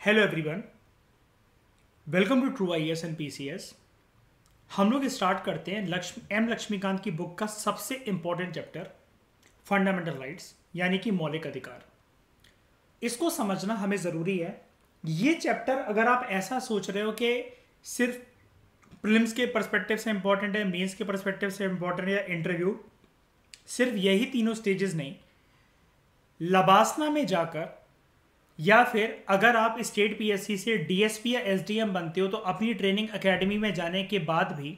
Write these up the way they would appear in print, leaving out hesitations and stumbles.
Hello everyone, welcome to true IAS and PCS. हम लोग start करते हैं लक्ष्मीकांत की बुक का सबसे इंपॉर्टेंट चैप्टर फंडामेंटल राइट्स यानी कि मौलिक अधिकार। इसको समझना हमें ज़रूरी है। ये चैप्टर अगर आप ऐसा सोच रहे हो कि सिर्फ प्रीलिम्स के पर्सपेक्टिव से इंपॉर्टेंट है, मेंस के पर्सपेक्टिव से इंपॉर्टेंट है या इंटरव्यू, सिर्फ यही तीनों स्टेजेस नहीं, लबासना में जाकर या फिर अगर आप स्टेट पीएससी से डीएसपी या एसडीएम बनते हो तो अपनी ट्रेनिंग एकेडमी में जाने के बाद भी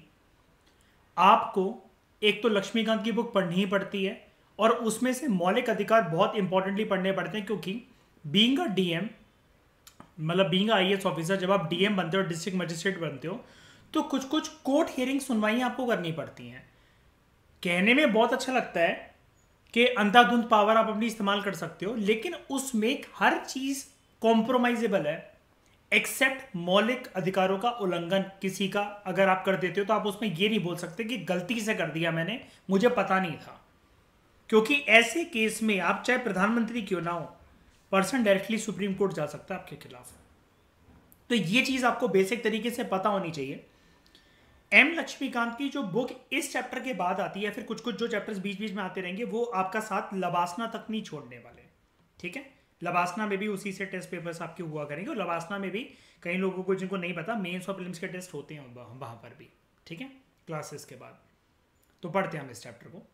आपको एक तो लक्ष्मीकांत की बुक पढ़नी ही पड़ती है और उसमें से मौलिक अधिकार बहुत इंपॉर्टेंटली पढ़ने पड़ते हैं, क्योंकि बीइंग अ डीएम मतलब बीइंग अ आईएएस ऑफिसर, जब आप डीएम बनते हो, डिस्ट्रिक्ट मजिस्ट्रेट बनते हो, तो कुछ कुछ कोर्ट हियरिंग सुनवाइयाँ आपको करनी पड़ती हैं। कहने में बहुत अच्छा लगता है कि अंधाधुंध पावर आप अपनी इस्तेमाल कर सकते हो, लेकिन उसमें हर चीज कॉम्प्रोमाइजेबल है एक्सेप्ट मौलिक अधिकारों का उल्लंघन किसी का अगर आप कर देते हो तो आप उसमें ये नहीं बोल सकते कि गलती से कर दिया मैंने, मुझे पता नहीं था। क्योंकि ऐसे केस में आप चाहे प्रधानमंत्री क्यों ना हो, पर्सन डायरेक्टली सुप्रीम कोर्ट जा सकता है आपके खिलाफ। तो ये चीज आपको बेसिक तरीके से पता होनी चाहिए। एम लक्ष्मीकांत की जो बुक इस चैप्टर के बाद आती है, फिर कुछ कुछ जो चैप्टर्स बीच बीच में आते रहेंगे, वो आपका साथ लबासना तक नहीं छोड़ने वाले। ठीक है, लबासना में भी उसी से टेस्ट पेपर्स आपके हुआ करेंगे और लबासना में भी कई लोगों को जिनको नहीं पता मेंस और प्रीलिम्स के टेस्ट होते हैं वहां पर भी। ठीक है, क्लासेस के बाद। तो पढ़ते हैं हम इस चैप्टर को।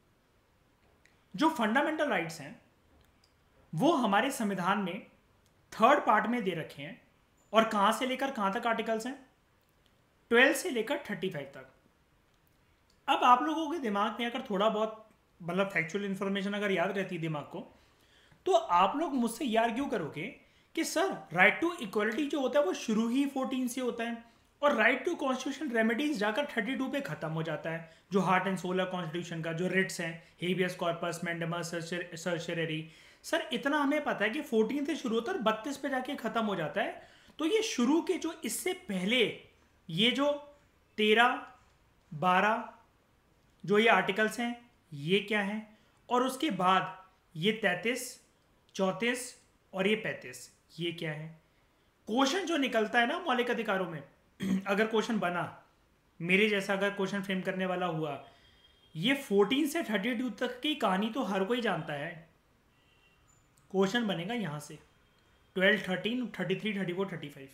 जो फंडामेंटल राइट्स हैं वो हमारे संविधान में थर्ड पार्ट में दे रखे हैं और कहां से लेकर कहां तक आर्टिकल्स हैं, 12 से लेकर 35 तक। अब आप लोगों के दिमाग में अगर थोड़ा बहुत मतलब फैक्चुअल इंफॉर्मेशन अगर याद रहती है दिमाग को, तो आप लोग मुझसे ये आर्ग्यू करोगे कि सर राइट टू इक्वलिटी जो होता है वो शुरू ही 14 से होता है और राइट टू कॉन्स्टिट्यूशन रेमेडीज जाकर 32 पे खत्म हो जाता है, जो हार्ट एंड सोल है कॉन्स्टिट्यूशन का, जो रिट्स हैं, habeas corpus, mandamus, certiorari. Sir इतना हमें पता है कि 14 से शुरू होता है और 32 पे जाके खत्म हो जाता है। तो ये शुरू के जो इससे पहले ये जो 13, 12 जो ये आर्टिकल्स हैं ये क्या हैं, और उसके बाद ये 33, 34 और ये 35 ये क्या है। क्वेश्चन जो निकलता है ना मौलिक अधिकारों में अगर क्वेश्चन बना, मेरे जैसा अगर क्वेश्चन फ्रेम करने वाला हुआ, ये 14 से 32 तक की कहानी तो हर कोई जानता है। क्वेश्चन बनेगा यहां से 12, 13, 33, 34, 35।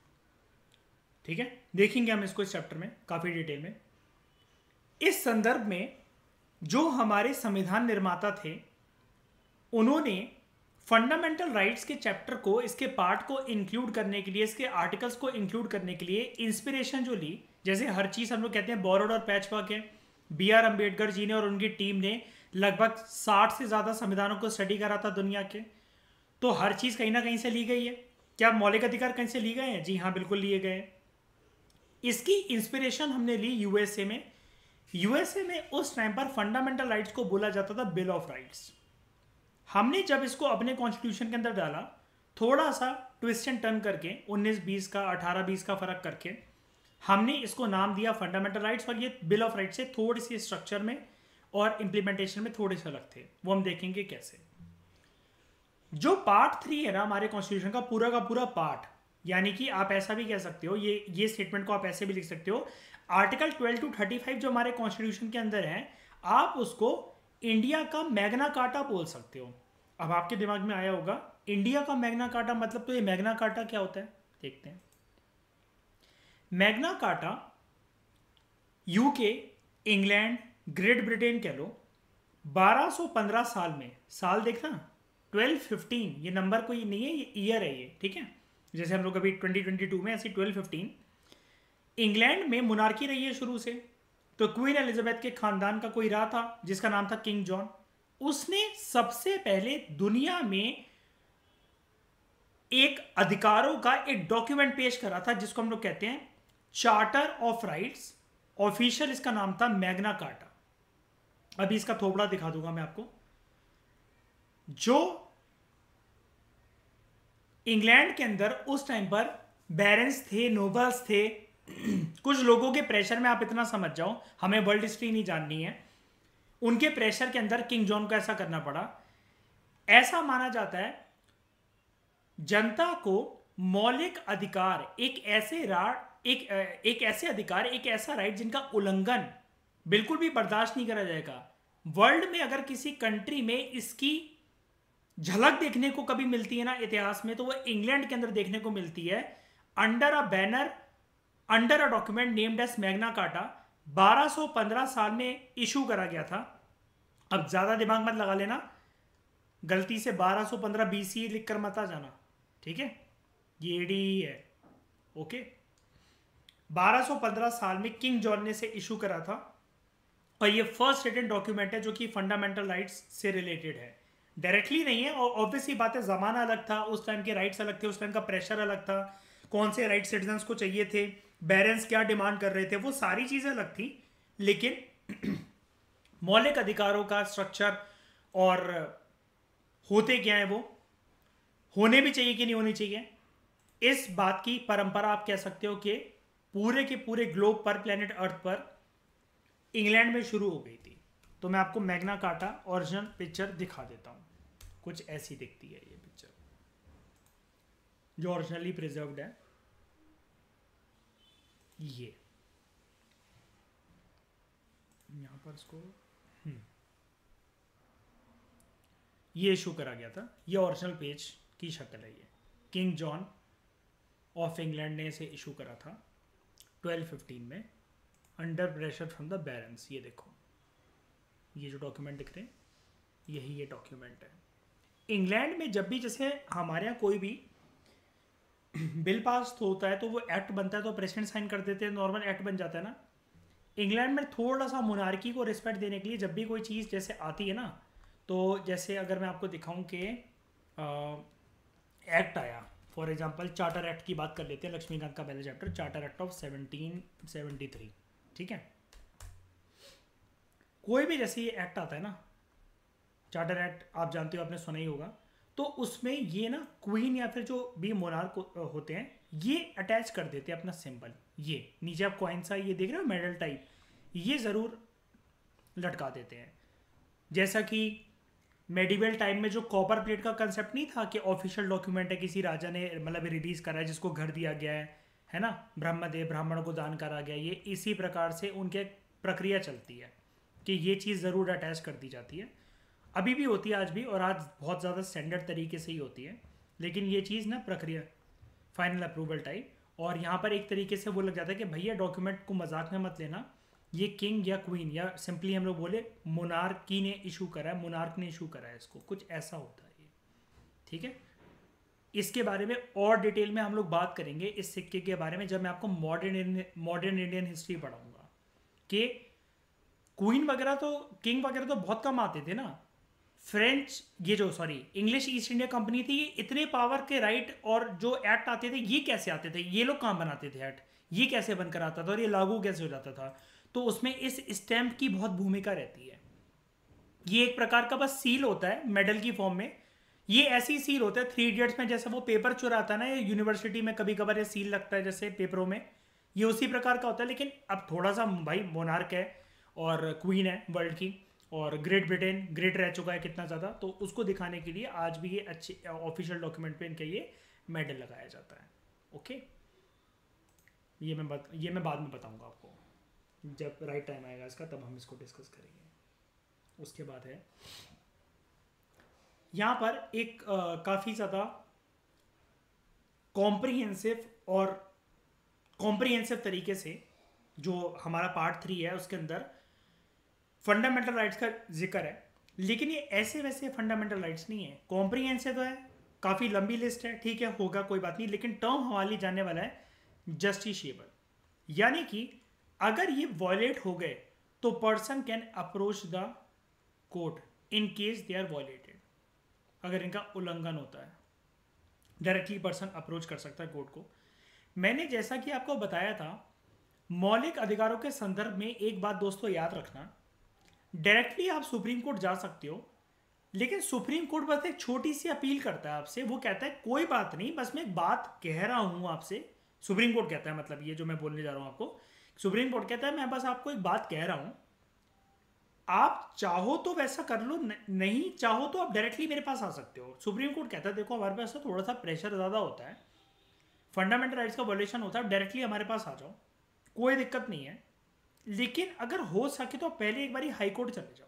ठीक है, देखेंगे हम इसको इस चैप्टर में काफी डिटेल में। इस संदर्भ में जो हमारे संविधान निर्माता थे उन्होंने फंडामेंटल राइट्स के चैप्टर को, इसके पार्ट को इंक्लूड करने के लिए, इसके आर्टिकल्स को इंक्लूड करने के लिए इंस्पिरेशन जो ली, जैसे हर चीज हम लोग कहते हैं बोरोड और पैचवर्क है, बी आर अम्बेडकर जी ने और उनकी टीम ने लगभग 60 से ज्यादा संविधानों को स्टडी करा था दुनिया के। तो हर चीज कहीं ना कहीं से ली गई है। क्या मौलिक अधिकार कहीं से लिए गए हैं? जी हाँ, बिल्कुल लिए गए हैं। इसकी इंस्पिरेशन हमने ली यूएसए में। यूएसए में उस टाइम पर फंडामेंटल राइट्स को बोला जाता था बिल ऑफ राइट्स। हमने जब इसको अपने कॉन्स्टिट्यूशन के अंदर डाला, थोड़ा सा ट्विस्ट एंड टर्न करके 19-20 का 18-20 का फर्क करके हमने इसको नाम दिया फंडामेंटल राइट्स, और ये बिल ऑफ राइट्स से थोड़ी सी स्ट्रक्चर में और इंप्लीमेंटेशन में थोड़े से अलग थे, वो हम देखेंगे कैसे। जो पार्ट 3 है ना हमारे कॉन्स्टिट्यूशन का पूरा पार्ट, यानी कि आप ऐसा भी कह सकते हो, ये स्टेटमेंट को आप ऐसे भी लिख सकते हो, आर्टिकल 12 to 35 जो हमारे कॉन्स्टिट्यूशन के अंदर है, आप उसको इंडिया का मैग्ना कार्टा बोल सकते हो। अब आपके दिमाग में आया होगा इंडिया का मैग्ना कार्टा मतलब, तो ये मैग्ना कार्टा क्या होता है देखते हैं। Magna Carta UK, England, Great Britain कह लो, 1215 साल में, साल देखना 1215, ये नंबर कोई नहीं है, ये ईयर है ये। ठीक है, जैसे हम लोग अभी 2022 में, ऐसे 1215 इंग्लैंड में मोनार्की रही है शुरू से। तो क्वीन एलिजाबेथ के खानदान का कोई रहा था जिसका नाम था किंग जॉन। उसने सबसे पहले दुनिया में एक अधिकारों का एक डॉक्यूमेंट पेश करा था जिसको हम लोग कहते हैं चार्टर ऑफ राइट्स। ऑफिशियल इसका नाम था मैग्ना कार्टा। अभी इसका थोबड़ा दिखा दूंगा मैं आपको। जो इंग्लैंड के अंदर उस टाइम पर बैरन्स थे, नोबल्स थे, कुछ लोगों के प्रेशर में, आप इतना समझ जाओ, हमें वर्ल्ड हिस्ट्री नहीं जाननी है, उनके प्रेशर के अंदर किंग जॉन को ऐसा करना पड़ा। ऐसा माना जाता है जनता को मौलिक अधिकार एक ऐसे अधिकार, एक ऐसा राइट जिनका उल्लंघन बिल्कुल भी बर्दाश्त नहीं करा जाएगा। वर्ल्ड में अगर किसी कंट्री में इसकी झलक देखने को कभी मिलती है ना इतिहास में, तो वो इंग्लैंड के अंदर देखने को मिलती है। Under a banner, under a document named as Magna Carta, 1215 साल में इशू करा गया था। अब ज्यादा दिमाग मत लगा लेना, गलती से 1215 बीसी लिखकर मत आ जाना, ठीक है, ये डी है, ओके। 1215 साल में किंग जॉन ने से इशू करा था, और ये फर्स्ट रिटन डॉक्यूमेंट है जो कि फंडामेंटल राइट्स से रिलेटेड है। डायरेक्टली नहीं है, और ऑब्वियसली बात है, जमाना अलग था, उस टाइम के राइट्स अलग थे, उस टाइम का प्रेशर अलग था, कौन से राइट सिटीजन्स को चाहिए थे, बैरेंस क्या डिमांड कर रहे थे, वो सारी चीजें अलग थी। लेकिन मौलिक अधिकारों का स्ट्रक्चर और होते क्या है, वो होने भी चाहिए कि नहीं होनी चाहिए, इस बात की परंपरा आप कह सकते हो कि पूरे के पूरे ग्लोब पर, प्लेनेट अर्थ पर इंग्लैंड में शुरू हो गई थी। तो मैं आपको मैग्ना कार्टा ओरिजिनल पिक्चर दिखा देता हूं। कुछ ऐसी दिखती है ये पिक्चर, जो ओरिजिनली प्रिजर्व्ड है। ये यहां पर इसको ये इशू करा गया था। ये ओरिजिनल पेज की शक्ल है। ये किंग जॉन ऑफ इंग्लैंड ने इसे इशू करा था 1215 में, under pressure from the barons. ये देखो, ये जो डॉक्यूमेंट दिख रहे हैं, यही ये डॉक्यूमेंट है। इंग्लैंड में जब भी जैसे हमारे यहाँ कोई भी बिल पास होता है तो वो एक्ट बनता है, तो प्रेसिडेंट साइन कर देते हैं, नॉर्मल एक्ट बन जाता है ना। इंग्लैंड में थोड़ा सा मोनार्की को रिस्पेक्ट देने के लिए जब भी कोई चीज़ जैसे आती है ना, तो जैसे अगर मैं आपको दिखाऊं कि एक्ट आया, फॉर एग्जांपल चार्टर एक्ट की बात कर लेते हैं, लक्ष्मीकांत का पहला चैप्टर, चार्टर एक्ट ऑफ 1773, ठीक है। कोई भी जैसे ये एक्ट आता है ना, चार्टर एक्ट आप जानते हो, आपने सुना ही होगा, तो उसमें ये ना क्वीन या फिर जो भी मोनार्क होते हैं, ये अटैच कर देते हैं अपना सिंबल। ये नीचे आप कॉइन सा ये देख रहे हो, मेडल टाइप, ये ज़रूर लटका देते हैं। जैसा कि मेडिवल टाइम में जो कॉपर प्लेट का कंसेप्ट नहीं था कि ऑफिशियल डॉक्यूमेंट है, किसी राजा ने मतलब रिलीज करा है, जिसको घर दिया गया है ना, ब्रह्मदेव ब्राह्मणों को दान करा गया, ये इसी प्रकार से उनके प्रक्रिया चलती है कि ये चीज़ ज़रूर अटैच कर दी जाती है। अभी भी होती है आज भी, और आज बहुत ज़्यादा स्टैंडर्ड तरीके से ही होती है। लेकिन ये चीज़ ना प्रक्रिया फाइनल अप्रूवल टाइप, और यहाँ पर एक तरीके से वो लग जाता है कि भैया डॉक्यूमेंट को मजाक में मत लेना, ये किंग या क्वीन या सिंपली हम लोग बोले मोनार्की ने इशू करा है, मोनार्क ने इशू करा है, इसको कुछ ऐसा होता है ये, ठीक है। इसके बारे में और डिटेल में हम लोग बात करेंगे इस सिक्के के बारे में, जब मैं आपको मॉडर्न इंडियन हिस्ट्री पढ़ाऊंगा। कि क्वीन वगैरह तो, किंग वगैरह तो बहुत कम आते थे ना। फ्रेंच ये जो sorry English East India company थी, ये इतने पावर के राइट और जो एक्ट आते थे, ये कैसे आते थे, ये लोग कहाँ बनाते थे एक्ट, ये कैसे बनकर आता था और ये लागू कैसे हो जाता था। तो उसमें इस स्टैम्प की बहुत भूमिका रहती है। ये एक प्रकार का बस सील होता है मेडल की फॉर्म में। ये ऐसी सील होता है 3 इडियट्स में जैसे वो पेपर चुराता है ना, ये यूनिवर्सिटी में कभी कभार ये सील लगता है जैसे पेपरों में, ये उसी प्रकार का होता है। लेकिन अब थोड़ा सा भाई मोनार्क है और क्वीन है वर्ल्ड की, और ग्रेट ब्रिटेन ग्रेट रह चुका है कितना ज़्यादा, तो उसको दिखाने के लिए आज भी ये अच्छे ऑफिशियल डॉक्यूमेंट पे इनके ये मेडल लगाया जाता है। ओके, ये मैं बाद में बताऊंगा आपको, जब राइट टाइम आएगा इसका, तब हम इसको डिस्कस करेंगे। उसके बाद है यहाँ पर एक काफ़ी ज़्यादा कॉम्प्रिहेंसिव तरीके से जो हमारा पार्ट 3 है उसके अंदर फंडामेंटल राइट्स का जिक्र है। लेकिन ये ऐसे वैसे फंडामेंटल राइट्स नहीं है, कॉम्प्रिहेंसिव तो है, काफ़ी लंबी लिस्ट है, ठीक है, होगा कोई बात नहीं। लेकिन टर्म हमारे जाने वाला है जस्टिशिएबल, यानी कि अगर ये वॉयलेट हो गए तो person can approach the court in case they are violated. अगर इनका उल्लंघन होता है, डायरेक्टली पर्सन अप्रोच कर सकता है कोर्ट को। मैंने जैसा कि आपको बताया था, मौलिक अधिकारों के संदर्भ में एक बात दोस्तों याद रखना, डायरेक्टली आप सुप्रीम कोर्ट जा सकते हो, लेकिन सुप्रीम कोर्ट बस एक छोटी सी अपील करता है आपसे। वो कहता है कोई बात नहीं, बस मैं एक बात कह रहा हूं आपसे। सुप्रीम कोर्ट कहता है, मतलब ये जो मैं बोलने जा रहा हूं आपको, सुप्रीम कोर्ट कहता है मैं बस आपको एक बात कह रहा हूं, आप चाहो तो वैसा कर लो, नहीं चाहो तो आप डायरेक्टली मेरे पास आ सकते हो। सुप्रीम कोर्ट कहता है देखो हमारे पास थोड़ा सा प्रेशर ज़्यादा होता है, फंडामेंटल राइट्स का वॉल्यूशन होता है डायरेक्टली हमारे पास आ जाओ, कोई दिक्कत नहीं है, लेकिन अगर हो सके तो पहले एक बार हाई कोर्ट चले जाओ,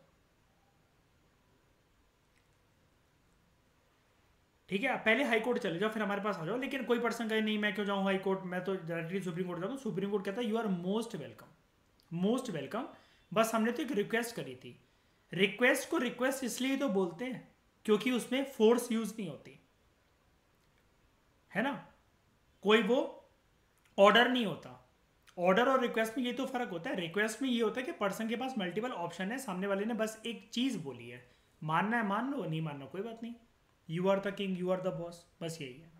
ठीक है, पहले हाई कोर्ट चले जाओ फिर हमारे पास आ जाओ। लेकिन कोई पर्सन कहे नहीं मैं क्यों जाऊँ हाई कोर्ट, मैं तो डायरेक्टली सुप्रीम कोर्ट जाऊँ, सुप्रीम कोर्ट कहता है you are most welcome, most welcome. बस हमने तो एक रिक्वेस्ट करी थी, रिक्वेस्ट को रिक्वेस्ट इसलिए तो बोलते हैं क्योंकि उसमें फोर्स यूज नहीं होती है ना, कोई वो ऑर्डर नहीं होता। ऑर्डर और रिक्वेस्ट में ये तो फर्क होता है, रिक्वेस्ट में ये होता है कि पर्सन के पास मल्टीपल ऑप्शन है, सामने वाले ने बस एक चीज बोली है, मानना है मान लो, नहीं मानना कोई बात नहीं, you are the king, you are the boss, बस यही है।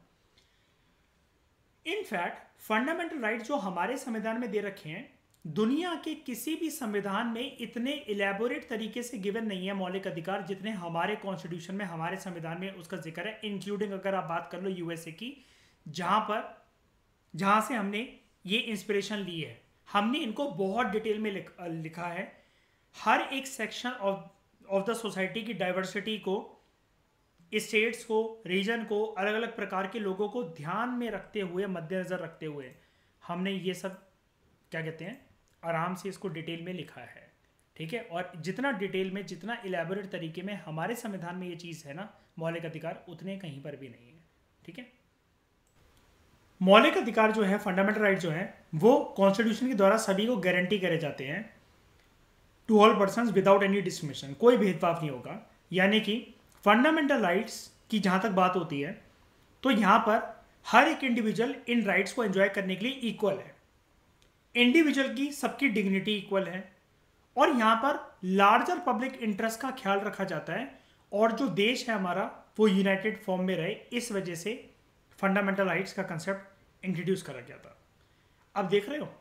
इनफैक्ट फंडामेंटल राइट जो हमारे संविधान में दे रखे हैं, दुनिया के किसी भी संविधान में इतने इलेबोरेट तरीके से गिवन नहीं है मौलिक अधिकार जितने हमारे कॉन्स्टिट्यूशन में, हमारे संविधान में उसका जिक्र है। इंक्लूडिंग अगर आप बात कर लो यूएसए की, जहां से हमने ये इंस्पिरेशन ली है, हमने इनको बहुत डिटेल में लिखा है। हर एक सेक्शन ऑफ द सोसाइटी की डाइवर्सिटी को, स्टेट्स को, रीजन को, अलग अलग प्रकार के लोगों को ध्यान में रखते हुए, मद्देनजर रखते हुए हमने ये सब क्या कहते हैं आराम से इसको डिटेल में लिखा है, ठीक है। और जितना डिटेल में, जितना इलेबोरेट तरीके में हमारे संविधान में ये चीज़ है ना मौलिक अधिकार, उतने कहीं पर भी नहीं है, ठीक है। मौलिक अधिकार जो है, फंडामेंटल राइट जो है, वो कॉन्स्टिट्यूशन के द्वारा सभी को गारंटी करे जाते हैं, to all persons without any discrimination, कोई भेदभाव नहीं होगा। यानी कि फंडामेंटल राइट्स की जहाँ तक बात होती है तो यहाँ पर हर एक इंडिविजुअल इन राइट्स को एंजॉय करने के लिए इक्वल है, इंडिविजुअल की सबकी डिग्निटी इक्वल है, और यहाँ पर लार्जर पब्लिक इंटरेस्ट का ख्याल रखा जाता है, और जो देश है हमारा वो यूनाइटेड फॉर्म में रहे, इस वजह से फंडामेंटल राइट्स का कंसेप्ट इंट्रोड्यूस करा गया था। अब देख रहे हो,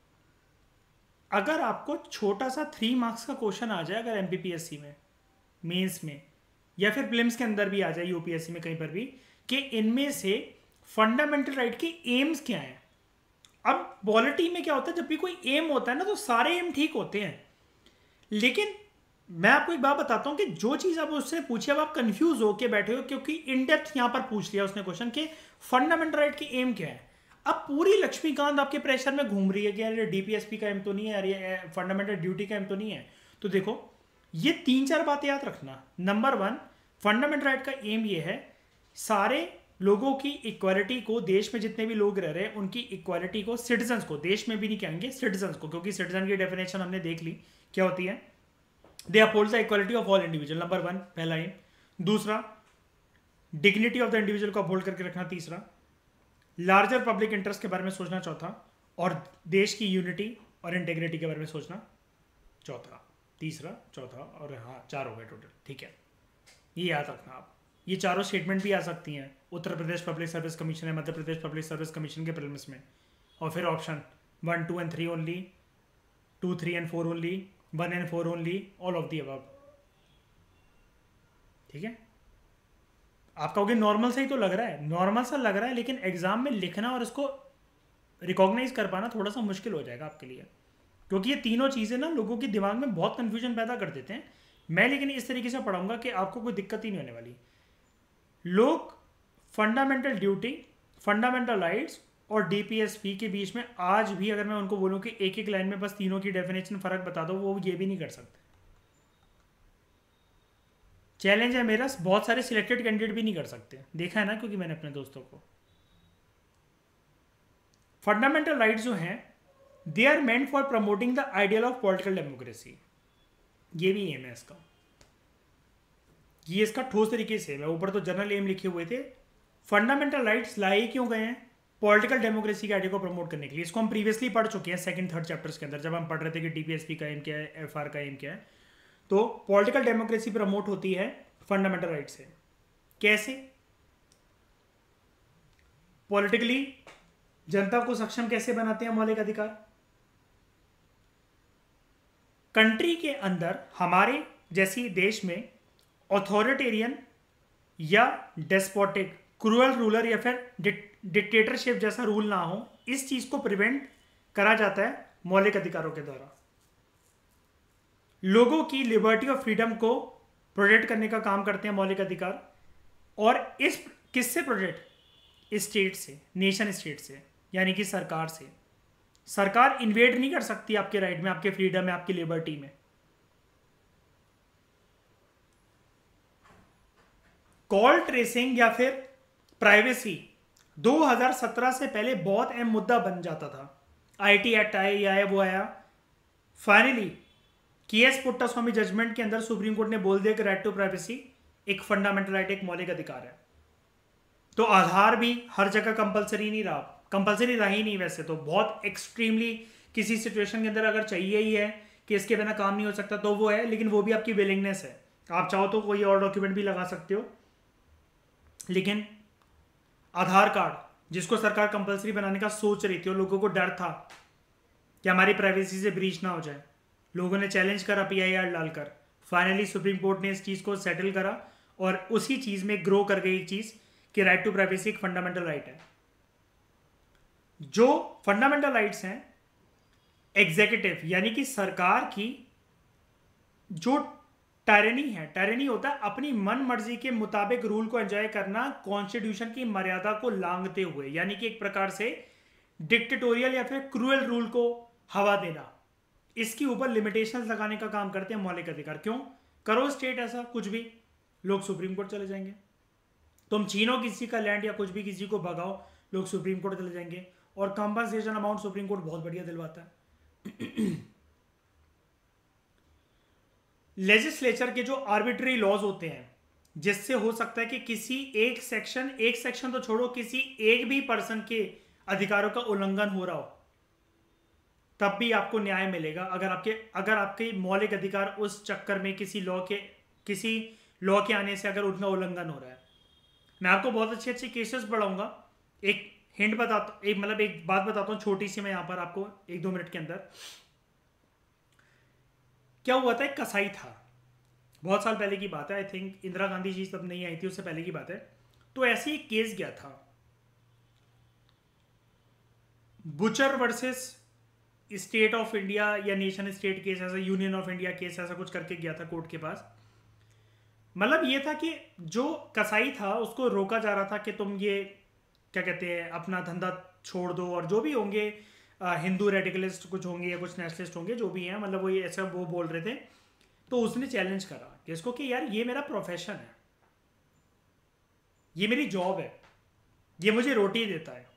अगर आपको छोटा सा 3 मार्क्स का क्वेश्चन आ जाए अगर एमपीपीएससी में, मेंस में, या फिर प्रीलिम्स के अंदर भी आ जाए, यूपीएससी में कहीं पर भी, कि इनमें से फंडामेंटल राइट के एम्स क्या हैं। अब पॉलिटी में क्या होता है, जब भी कोई एम होता है ना तो सारे एम ठीक होते हैं, लेकिन मैं आपको एक बात बताता हूं कि जो चीज आप उससे पूछे अब आप कंफ्यूज होके बैठे हो, क्योंकि इन डेप्थ यहां पर पूछ लिया उसने क्वेश्चन के फंडामेंटल राइट की एम क्या है। अब पूरी लक्ष्मीकांत आपके प्रेशर में घूम रही है कि यार डीपीएसपी का एम तो नहीं है, यार ये फंडामेंटल ड्यूटी का एम तो नहीं है। तो देखो ये 3-4 बातें याद रखना। नंबर 1, फंडामेंटल राइट का एम ये है सारे लोगों की इक्वालिटी को, देश में जितने भी लोग रह रहे हैं उनकी इक्वालिटी को, सिटीजन्स को, देश में भी नहीं कहेंगे, सिटीजन्स को, क्योंकि सिटीजन की डेफिनेशन हमने देख ली क्या होती है, they uphold the equality of all individual, number 1 पहला एम। दूसरा, डिग्निटी ऑफ द इंडिविजुअल को अपहोल्ड करके रखना। तीसरा, लार्जर पब्लिक इंटरेस्ट के बारे में सोचना। चौथा, और देश की यूनिटी और इंटेग्रिटी के बारे में सोचना। चौथा, तीसरा, चौथा, और हाँ 4 हो गए टोटल, ठीक है। ये याद रखना आप। ये चारों स्टेटमेंट भी आ सकती हैं Uttar Pradesh public service commission है, Madhya Pradesh public service commission के प्रीलिम्स में। और फिर option 1, 2 and 3 only, 2, 3 and 4 only, 1 and 4 only, all of the above, ठीक है। आप कहोगे नॉर्मल से ही तो लग रहा है, नॉर्मल सा लग रहा है, लेकिन एग्जाम में लिखना और इसको रिकॉग्नाइज कर पाना थोड़ा सा मुश्किल हो जाएगा आपके लिए, क्योंकि ये तीनों चीज़ें ना लोगों के दिमाग में बहुत कन्फ्यूजन पैदा कर देते हैं। मैं लेकिन इस तरीके से पढ़ाऊंगा कि आपको कोई दिक्कत ही नहीं होने वाली। लोग फंडामेंटल ड्यूटी, फंडामेंटल राइट्स और डीपीएसपी के बीच में आज भी अगर मैं उनको बोलूं कि एक एक लाइन में बस तीनों की डेफिनेशन फर्क बता दो, वो ये भी नहीं कर सकते। चैलेंज है मेरा, बहुत सारे सिलेक्टेड कैंडिडेट भी नहीं कर सकते, देखा है ना, क्योंकि मैंने अपने दोस्तों को। फंडामेंटल राइट्स जो हैं they are meant for promoting the ideal of political democracy, ये भी एम है इसका। ये इसका ठोस तरीके से है, ऊपर तो जनरल एम लिखे हुए थे। फंडामेंटल राइट्स लाए क्यों गए हैं, पॉलिटिकल डेमोक्रेसी के आइडिया को प्रमोट करने के लिए। इसको हम प्रीवियसली पढ़ चुके हैं 2nd 3rd चैप्टर्स के अंदर, जब हम पढ़ रहे थे कि डीपीएसपी का एम क्या है, एफआर का एम क्या है। तो पॉलिटिकल डेमोक्रेसी प्रमोट होती है फंडामेंटल राइट से। कैसे? पॉलिटिकली जनता को सक्षम कैसे बनाते हैं मौलिक अधिकार। कंट्री के अंदर हमारे जैसी देश में ऑथोरिटेरियन या डेस्पोटिक, क्रूअल रूलर या फिर डिक्टेटरशिप जैसा रूल ना हो, इस चीज को प्रिवेंट करा जाता है मौलिक अधिकारों के द्वारा। लोगों की लिबर्टी और फ्रीडम को प्रोटेक्ट करने का काम करते हैं मौलिक अधिकार। और इस किससे प्रोटेक्ट, स्टेट से, नेशन स्टेट से, यानी कि सरकार से। सरकार इन्वेड नहीं कर सकती आपके राइट में, आपके फ्रीडम में, आपकी लिबर्टी में। कॉल ट्रेसिंग या फिर प्राइवेसी 2017 से पहले बहुत अहम मुद्दा बन जाता था। आईटी एक्ट आया, ये आया, वो आया। फाइनली केएस पुट्टास्वामी जजमेंट के अंदर सुप्रीम कोर्ट ने बोल दिया कि राइट टू प्राइवेसी एक फंडामेंटल राइट, एक मौलिक अधिकार है। तो आधार भी हर जगह कंपलसरी नहीं रहा, कंपलसरी रहा ही नहीं वैसे तो। बहुत एक्सट्रीमली किसी सिचुएशन के अंदर अगर चाहिए ही है कि इसके बिना काम नहीं हो सकता तो वो है, लेकिन वो भी आपकी विलिंगनेस है। आप चाहो तो कोई और डॉक्यूमेंट भी लगा सकते हो, लेकिन आधार कार्ड जिसको सरकार कंपलसरी बनाने का सोच रही थी और लोगों को डर था कि हमारी प्राइवेसी से ब्रीच ना हो जाए, लोगों ने चैलेंज करा पीआईआर डालकर। फाइनली सुप्रीम कोर्ट ने इस चीज़ को सेटल करा और उसी चीज़ में ग्रो कर गई एक चीज़ कि राइट टू प्राइवेसी एक फंडामेंटल राइट है। जो फंडामेंटल राइट्स हैं, एग्जीक्यूटिव यानी कि सरकार की जो टायरनी है, टायरनी होता है अपनी मन मर्जी के मुताबिक रूल को एंजॉय करना, कॉन्स्टिट्यूशन की मर्यादा को लांघते हुए, यानी कि एक प्रकार से डिक्टेटोरियल या फिर क्रूएल रूल को हवा देना। इसके ऊपर लिमिटेशंस लगाने का काम करते हैं मौलिक अधिकार। क्यों करो स्टेट ऐसा कुछ भी, लोग सुप्रीम कोर्ट चले जाएंगे। तुम छीनो किसी का लैंड या कुछ भी, किसी को भगाओ, लोग सुप्रीम कोर्ट चले जाएंगे। और कंपनसेशन अमाउंट सुप्रीम कोर्ट बहुत बढ़िया दिलवाता है। लेजिस्लेचर के जो आर्बिट्री लॉज होते हैं, जिससे हो सकता है कि किसी एक सेक्शन तो छोड़ो, किसी एक भी पर्सन के अधिकारों का उल्लंघन हो रहा हो, तब भी आपको न्याय मिलेगा अगर आपके मौलिक अधिकार उस चक्कर में किसी लॉ के आने से अगर उनका उल्लंघन हो रहा है। मैं आपको बहुत अच्छे अच्छे केसेस बढ़ाऊंगा। एक हिंट बताता, एक बात बताता हूँ छोटी सी, मैं यहाँ पर आपको 1-2 मिनट के अंदर। क्या हुआ था, एक कसाई था, बहुत साल पहले की बात है, आई थिंक इंदिरा गांधी जी तब नहीं आई थी, उससे पहले की बात है। तो ऐसे ही केस गया था, butcher versus state of India या नेशन स्टेट केस, ऐसा यूनियन ऑफ इंडिया केस, ऐसा कुछ करके गया था कोर्ट के पास। मतलब ये था कि जो कसाई था उसको रोका जा रहा था कि तुम ये क्या कहते हैं अपना धंधा छोड़ दो, और जो भी होंगे हिंदू रेडिकलिस्ट कुछ होंगे या कुछ नेशनलिस्ट होंगे, जो भी हैं, मतलब वो ये ऐसा वो बोल रहे थे। तो उसने चैलेंज करा कि इसको कि यार ये मेरा प्रोफेशन है, ये मेरी जॉब है, ये मुझे रोटी देता है।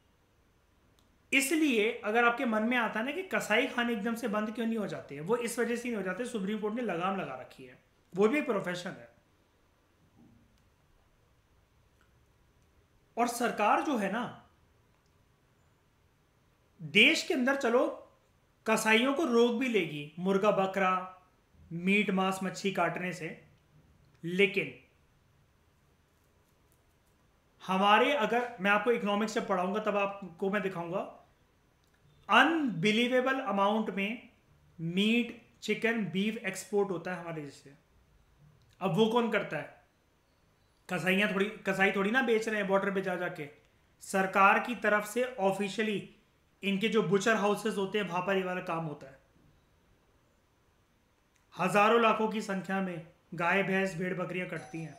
इसलिए अगर आपके मन में आता है ना कि कसाई खाने एकदम से बंद क्यों नहीं हो जाते हैं, वो इस वजह से नहीं हो जाते, सुप्रीम कोर्ट ने लगाम लगा रखी है, वो भी एक प्रोफेशन है। और सरकार जो है ना, देश के अंदर चलो कसाईयों को रोक भी लेगी मुर्गा बकरा मीट मांस मच्छी काटने से, लेकिन हमारे, अगर मैं आपको इकोनॉमिक्स से पढ़ाऊंगा तब आपको मैं दिखाऊंगा, अनबिलीवेबल अमाउंट में मीट चिकन बीफ एक्सपोर्ट होता है हमारे देश से। अब वो कौन करता है? कसाई थोड़ी ना बेच रहे हैं बॉर्डर पे जा जाके, सरकार की तरफ से ऑफिशियली इनके जो बुचर हाउसेस होते हैं वहां पर ये वाला काम होता है। हजारों लाखों की संख्या में गाय भैंस भेड़ बकरियां कटती हैं।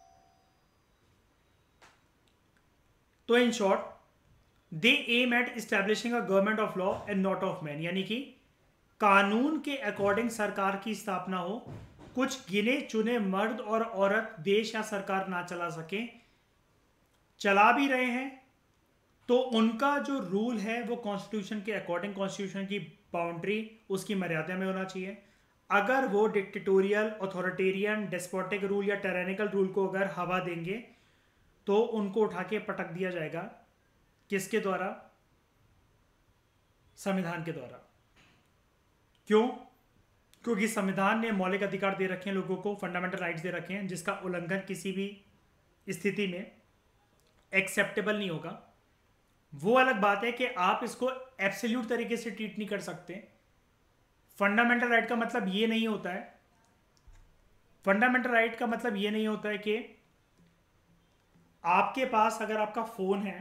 तो in short, they aim at establishing a government of law and not of man, यानी कि कानून के अकॉर्डिंग सरकार की स्थापना हो, कुछ गिने चुने मर्द और औरत देश या सरकार ना चला सके, चला भी रहे हैं तो उनका जो रूल है वो कॉन्स्टिट्यूशन के अकॉर्डिंग, कॉन्स्टिट्यूशन की बाउंड्री उसकी मर्यादा में होना चाहिए। अगर वो डिक्टेटोरियल ऑथोरिटेरियन डेस्पोटिक रूल या टेरेनिकल रूल को अगर हवा देंगे तो उनको उठा के पटक दिया जाएगा। किसके द्वारा? संविधान के द्वारा। क्यों? क्योंकि संविधान ने मौलिक अधिकार दे रखे हैं लोगों को, फंडामेंटल राइट्स दे रखे हैं, जिसका उल्लंघन किसी भी स्थिति में एक्सेप्टेबल नहीं होगा। वो अलग बात है कि आप इसको एब्सोल्यूट तरीके से ट्रीट नहीं कर सकते। फंडामेंटल राइट का मतलब ये नहीं होता है, फंडामेंटल राइट का मतलब ये नहीं होता है कि आपके पास अगर आपका फोन है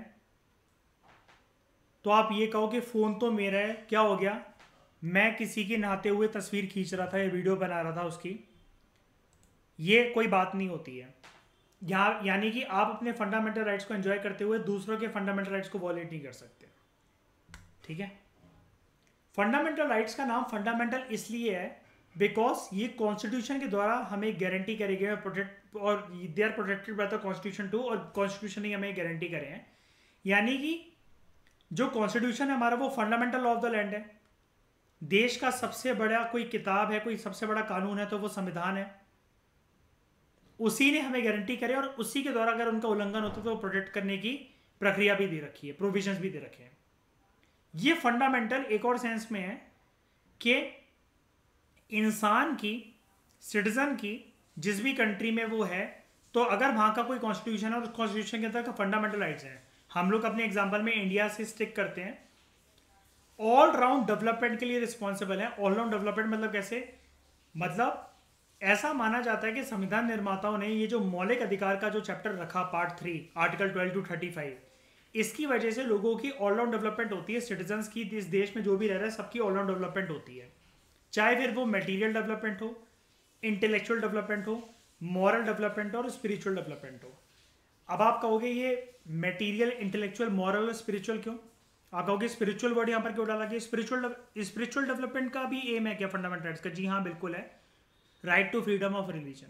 तो आप ये कहो कि फोन तो मेरा है, क्या हो गया, मैं किसी की नहाते हुए तस्वीर खींच रहा था या वीडियो बना रहा था उसकी, ये कोई बात नहीं होती है। यहाँ यानी कि आप अपने फंडामेंटल राइट्स को एंजॉय करते हुए दूसरों के फंडामेंटल राइट्स को वॉलेट नहीं कर सकते। ठीक है। फंडामेंटल राइट्स का नाम फंडामेंटल इसलिए है बिकॉज ये कॉन्स्टिट्यूशन के द्वारा हमें गारंटी करे गए प्रोटेक्ट, और they are protected by the constitution too, और कॉन्स्टिट्यूशन ने हमें गारंटी करे हैं। यानी कि जो कॉन्स्टिट्यूशन है हमारा वो fundamental law of the land है। देश का सबसे बड़ा कोई किताब है, कोई सबसे बड़ा कानून है तो वो संविधान है। उसी ने हमें गारंटी करे और उसी के द्वारा अगर उनका उल्लंघन होता है तो प्रोटेक्ट करने की प्रक्रिया भी दे रखी है, प्रोविजंस भी दे रखे हैं। ये फंडामेंटल एक और सेंस में है कि इंसान की, सिटीजन की, जिस भी कंट्री में वो है, तो अगर वहां का कोई कॉन्स्टिट्यूशन है और उस कॉन्स्टिट्यूशन के अंदर फंडामेंटल राइट्स हैं, हम लोग अपने एग्जाम्पल में इंडिया से स्टिक करते हैं, ऑल राउंड डेवलपमेंट के लिए रिस्पॉन्सिबल है। ऑल राउंड डेवलपमेंट मतलब कैसे? मतलब ऐसा माना जाता है कि संविधान निर्माताओं ने ये जो मौलिक अधिकार का जो चैप्टर रखा, पार्ट 3 आर्टिकल 12 to 35, इसकी वजह से लोगों की ऑलराउंड डेवलपमेंट होती है। सिटीजन्स की, इस देश में जो भी रह रहा है सबकी ऑलराउंड डेवलपमेंट होती है, चाहे फिर वो मटेरियल डेवलपमेंट हो, इंटेलेक्चुअल डेवलपमेंट हो, मॉरल डेवलपमेंट हो और स्पिरिचुअल डेवलपमेंट हो। अब आप कहोगे ये मटेरियल, इंटेलेक्चुअल, मॉरल और स्पिरिचुअल क्यों? आप कहोगे स्पिरिचुअल वर्ड यहाँ पर क्यों डाला गया? स्पिरिचुअल डेवलपमेंट का भी एम है क्या फंडामेंटल राइट्स का? जी हाँ, बिल्कुल है। Right to freedom of religion.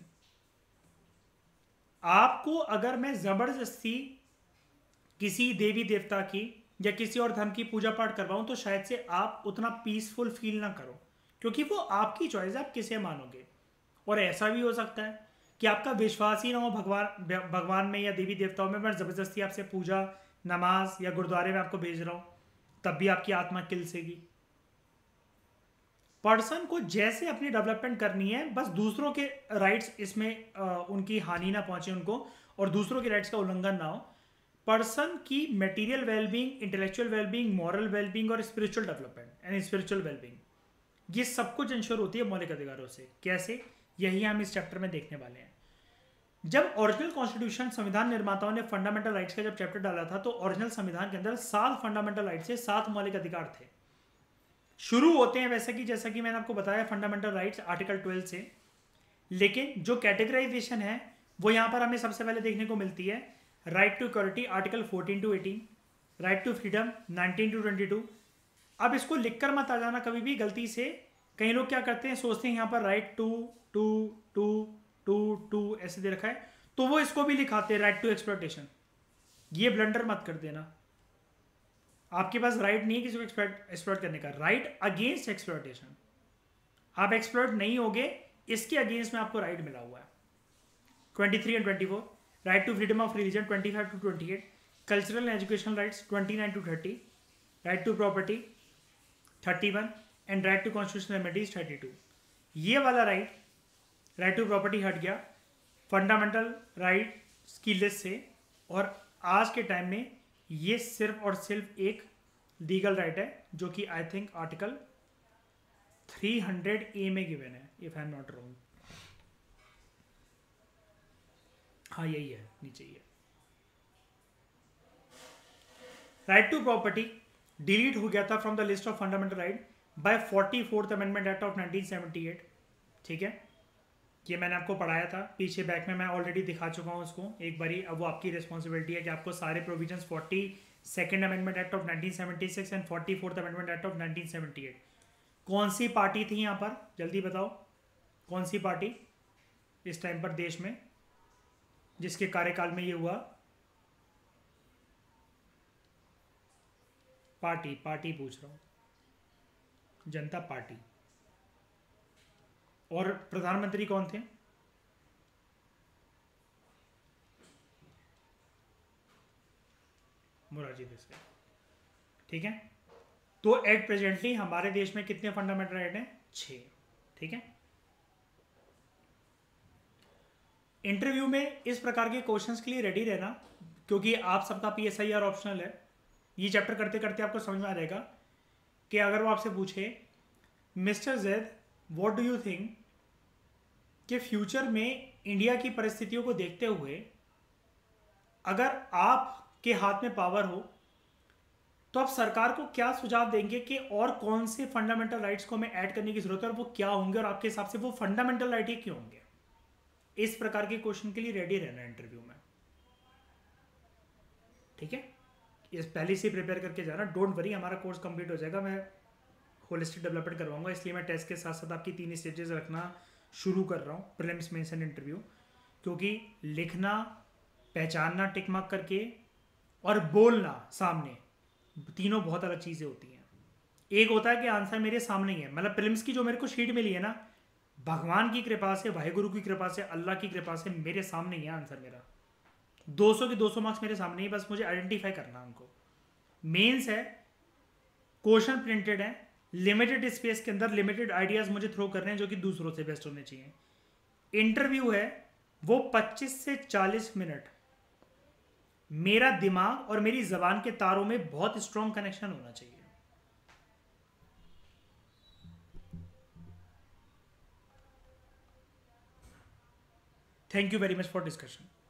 आपको अगर मैं जबरदस्ती किसी देवी देवता की या किसी और धर्म की पूजा पाठ करवाऊं तो शायद से आप उतना पीसफुल फील ना करो, क्योंकि वो आपकी चॉइस है, आप किसे मानोगे। और ऐसा भी हो सकता है कि आपका विश्वास ही ना हो भगवान में या देवी देवताओं में, मैं जबरदस्ती आपसे पूजा, नमाज या गुरुद्वारे में आपको भेज रहा हूं, तब भी आपकी आत्मा किलसेगी। पर्सन को जैसे अपनी डेवलपमेंट करनी है, बस दूसरों के राइट्स इसमें उनकी हानि ना पहुंचे उनको, और दूसरों के राइट्स का उल्लंघन ना हो। पर्सन की material wellbeing, intellectual wellbeing, moral wellbeing और spiritual development and spiritual wellbeing, ये सब कुछ इंश्योर होती है मौलिक अधिकारों से। कैसे? यही हम इस चैप्टर में देखने वाले हैं। जब ओरिजिनल कॉन्स्टिट्यूशन, संविधान निर्माताओं ने फंडामेंटल राइट्स का जब चैप्टर डाला था, तो ओरिजिनल संविधान के अंदर 7 फंडामेंटल राइट्स से 7 मौलिक अधिकार थे। शुरू होते हैं वैसे कि जैसा कि मैंने आपको बताया फंडामेंटल राइट्स आर्टिकल 12 से, लेकिन जो कैटेगराइजेशन है वो यहाँ पर हमें सबसे पहले देखने को मिलती है। Right to equality article 14 to 18, right to freedom 19 to 22। अब इसको लिखकर मत आ जाना कभी भी गलती से। कई लोग क्या करते हैं, सोचते हैं यहाँ पर right to to to to to ऐसे दे रखा है, तो वो इसको भी लिखाते हैं राइट टू एक्सप्लॉयटेशन। ये ब्लंडर मत कर देना। आपके पास राइट नहीं है किसी को एक्सप्लॉयट करने का, राइट अगेंस्ट एक्सप्लॉयटेशन। आप एक्सप्लॉयट नहीं होगे, इसके अगेंस्ट में आपको राइट मिला हुआ है। 23 and 24, right to freedom of religion 25 to 28, cultural and educational rights 29 to 30, right to property 31 and right to constitutional remedies 32। ये वाला राइट टू प्रॉपर्टी हट गया फंडामेंटल राइट्स की लिस्ट से, और आज के टाइम में ये सिर्फ और सिर्फ एक लीगल राइट है, जो कि आई थिंक आर्टिकल 300A में गिवन है, if I am not wrong. हाँ यही है, नीचे ही है। राइट टू प्रॉपर्टी डिलीट हो गया था from the list of fundamental right by 44th amendment act of 1978। ठीक है, ये मैंने आपको पढ़ाया था पीछे बैक में, मैं ऑलरेडी दिखा चुका हूँ उसको एक बारी। अब वो आपकी रिस्पॉन्सिबिलिटी है कि आपको सारे provisions 42nd amendment act of 1976 and 44th amendment act of 1978। कौन सी पार्टी थी यहाँ पर, जल्दी बताओ कौन सी पार्टी इस टाइम पर देश में जिसके कार्यकाल में ये हुआ? पार्टी पूछ रहा हूँ, जनता पार्टी। और प्रधानमंत्री कौन थे? मोरारजी देसाई। ठीक है, तो एट प्रेजेंटली हमारे देश में कितने फंडामेंटल राइट हैं? 6। ठीक है, इंटरव्यू में इस प्रकार के क्वेश्चंस के लिए रेडी रहना, क्योंकि आप सबका PSIR ऑप्शनल है। ये चैप्टर करते करते आपको समझ में आ जाएगा कि अगर वो आपसे पूछे mister Zaid what do you think कि फ्यूचर में इंडिया की परिस्थितियों को देखते हुए अगर आपके हाथ में पावर हो तो आप सरकार को क्या सुझाव देंगे कि और कौन से फंडामेंटल राइट्स को हमें ऐड करने की जरूरत है और वो क्या होंगे, और आपके हिसाब से वो फंडामेंटल राइट ही क्यों होंगे? इस प्रकार के क्वेश्चन के लिए रेडी रहना इंटरव्यू में, ठीक है। इस पहले से प्रिपेयर करके जाना, डोंट वरी, हमारा कोर्स कंप्लीट हो जाएगा, मैं होलिस्टिक डेवलपमेंट करवाऊंगा, इसलिए मैं टेस्ट के साथ साथ आपकी 3 स्टेजेस रखना शुरू कर रहा हूँ, प्रीलिम्स, मेंस एंड इंटरव्यू। क्योंकि लिखना, पहचानना टिक मार्क करके, और बोलना सामने, तीनों बहुत अलग चीज़ें होती हैं। एक होता है कि आंसर मेरे सामने ही है, मतलब प्रीलिम्स की जो मेरे को शीट मिली है ना, भगवान की कृपा से, वाहेगुरु की कृपा से, अल्लाह की कृपा से मेरे सामने ही है आंसर मेरा। 200 के 200 मार्क्स मेरे सामने ही, बस मुझे आइडेंटिफाई करना है उनको। मेंस है, क्वेश्चन प्रिंटेड है, लिमिटेड स्पेस के अंदर लिमिटेड आइडियाज मुझे थ्रो करने हैं जो कि दूसरों से बेस्ट होने चाहिए। इंटरव्यू है, वो 25 से 40 मिनट मेरा दिमाग और मेरी जबान के तारों में बहुत स्ट्रॉन्ग कनेक्शन होना चाहिए। Thank you very much for discussion.